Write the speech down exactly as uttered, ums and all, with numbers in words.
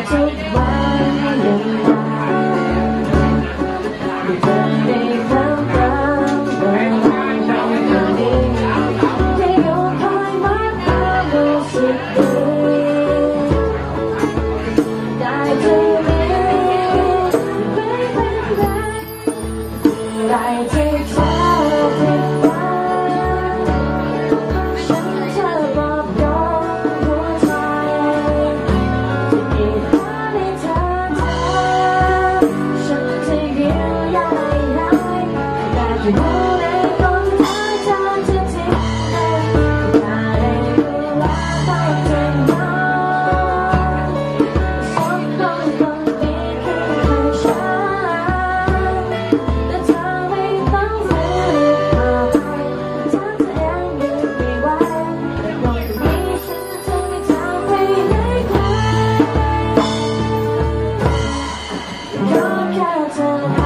ทุกวันยังไงไม่เคยได้คำตอบว่าจะได้ได้ยอมคอยมาความรู้สึกดีได้เธอไหมไม่เป็นไรได้เธอเท่าที่ฝันฉันเธอบอกยอมหัวใจที่หาในเธอเธอฉันจะเยียวยาให้แต่จะรู้ในตอนท้ายเธอจะทิ้งเลยถ้าได้รู้ว่าต้องเจ็บน้อยสองคนคนนี้คือให้ฉันแต่เธอไม่ต้องฝืนเอาไปถ้าเธอเองยืนไม่ไหวแต่ตรงนี้ฉันจะไม่ทำให้ได้ใครขอแค่เธอ